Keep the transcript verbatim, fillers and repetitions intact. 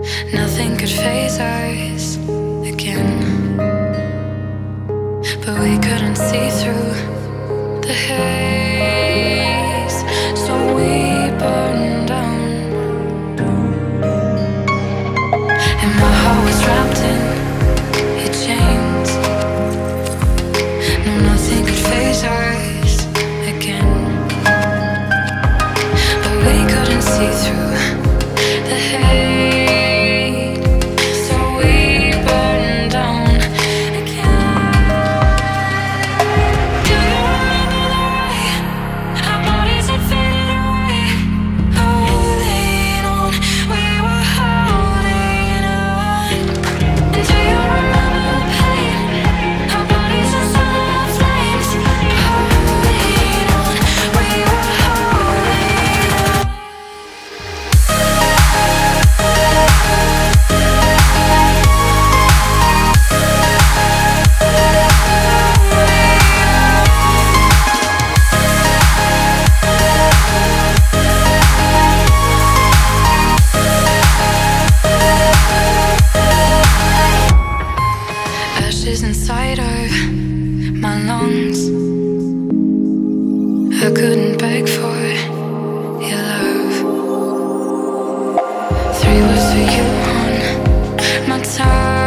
Nothing could phase us again, but we couldn't see through the haze, so we burned down. And my heart was wrapped in your chains. No, nothing could phase us again, but we couldn't see through the haze. Inside of my lungs, I couldn't beg for your love. Three words for you on my tongue.